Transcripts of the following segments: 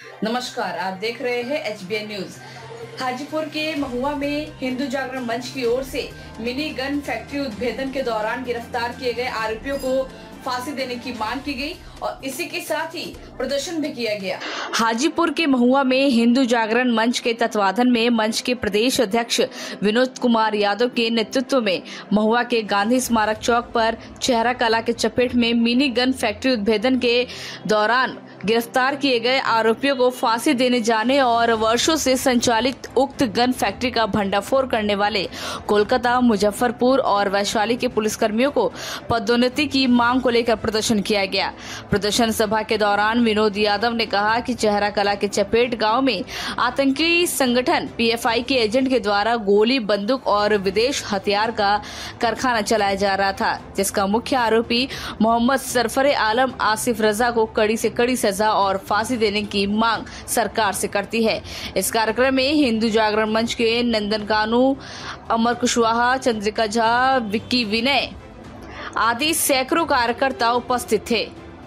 नमस्कार, आप देख रहे हैं HBN न्यूज। हाजीपुर के महुआ में हिंदू जागरण मंच की ओर से मिनी गन फैक्ट्री उद्भेदन के दौरान गिरफ्तार किए गए आरोपियों को फांसी देने की मांग की गई और इसी के साथ ही प्रदर्शन भी किया गया। हाजीपुर के महुआ में हिंदू जागरण मंच के तत्वाधान में मंच के प्रदेश अध्यक्ष विनोद कुमार यादव के नेतृत्व में महुआ के गांधी स्मारक चौक पर चेहरा कला के चपेट में मिनी गन फैक्ट्री उद्भेदन के दौरान गिरफ्तार किए गए आरोपियों को फांसी देने जाने और वर्षों से संचालित उक्त गन फैक्ट्री का भंडाफोड़ करने वाले कोलकाता, मुजफ्फरपुर और वैशाली के पुलिसकर्मियों को पदोन्नति की मांग को लेकर प्रदर्शन किया गया। प्रदर्शन सभा के दौरान विनोद यादव ने कहा कि चेहरा कला के चपेट गांव में आतंकी संगठन PFI के एजेंट के द्वारा गोली, बंदूक और विदेश हथियार का कारखाना चलाया जा रहा था, जिसका मुख्य आरोपी मोहम्मद सरफरे आलम आसिफ रजा को कड़ी से कड़ी सजा और फांसी देने की मांग सरकार से करती है। इस कार्यक्रम में हिंदू जागरण मंच के नंदन कानू, अमर कुशवाहा, चंद्रिका झा, विक्की विनय आदि सैकड़ों कार्यकर्ता उपस्थित थे।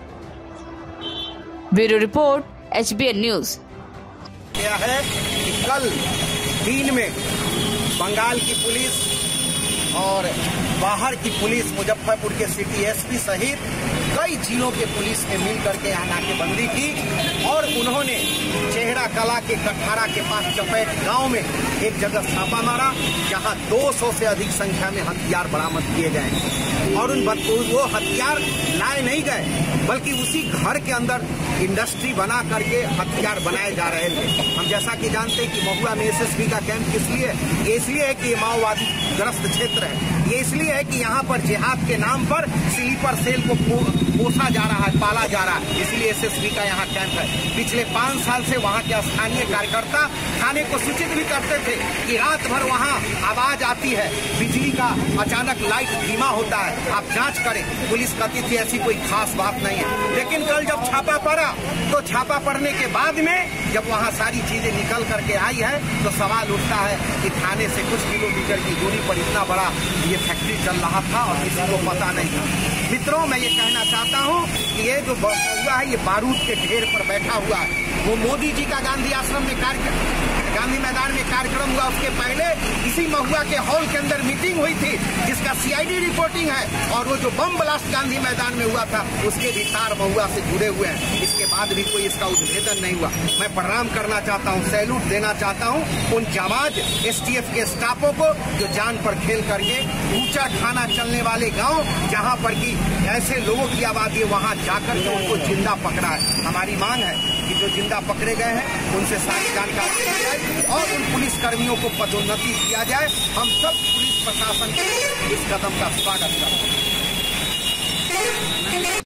Bureau report, HBN news. यह है कि कल दिन में बंगाल की पुलिस और बाहर की पुलिस, मुजफ्फरपुर के सिटी SP सहित कई जिलों के पुलिस ने मिलकर के यहाँ नाकेबंदी की और उन्होंने चेहरा कला के कठारा के पास चपेट गांव में एक जगह छापा मारा, जहां 200 से अधिक संख्या में हथियार बरामद किए गए और वो हथियार लाए नहीं गए, बल्कि उसी घर के अंदर इंडस्ट्री बना करके हथियार बनाए जा रहे थे। हम जैसा कि जानते हैं कि महुआ में SSB का कैंप किस लिए है? ये इसलिए है कि ये माओवादी ग्रस्त क्षेत्र है। ये इसलिए है कि यहाँ पर जिहाद के नाम पर स्लीपर सेल को पोसा जा रहा है, पाला जा रहा है, इसलिए SSB का यहाँ कैंप है। पिछले 5 साल से वहाँ के स्थानीय कार्यकर्ता थाने को सूचित भी करते थे कि रात भर वहाँ आवाज आती है, बिजली का अचानक लाइट धीमा होता है, आप जांच करें। पुलिस कहती थी ऐसी कोई खास बात नहीं है, लेकिन कल जब छापा पड़ा तो छापा पड़ने के बाद में जब वहाँ सारी चीजें निकल करके आई है तो सवाल उठता है कि थाने से कुछ किलोमीटर की दूरी पर इतना बड़ा ये फैक्ट्री चल रहा था और किसी को पता नहीं था। मित्रों, मैं ये कहना चाहता हूँ कि ये जो हुआ है ये बारूद के ढेर पर बैठा हुआ है। वो मोदी जी का गांधी आश्रम में गांधी मैदान में कार्यक्रम हुआ, उसके पहले इसी महुआ के हॉल के अंदर मीटिंग हुई थी जिसका CID रिपोर्टिंग है, और वो जो बम ब्लास्ट गांधी मैदान में हुआ था उसके भी तार महुआ से जुड़े हुए हैं। इसके बाद भी कोई इसका उद्भेदन नहीं हुआ। मैं प्रणाम करना चाहता हूँ, सैल्यूट देना चाहता हूँ उन जाबाज STF के स्टाफों को जो जान पर खेल करके ऊंचा खाना चलने वाले गाँव जहाँ पर की ऐसे लोगों की आबादी है वहाँ जाकर के उनको जिंदा पकड़ा है। हमारी मांग है कि जो जिंदा पकड़े गए हैं उनसे सारी जानकारी दी जाए और उन पुलिस कर्मियों को पदोन्नति दिया जाए। हम सब पुलिस प्रशासन के इस कदम का स्वागत करते हैं।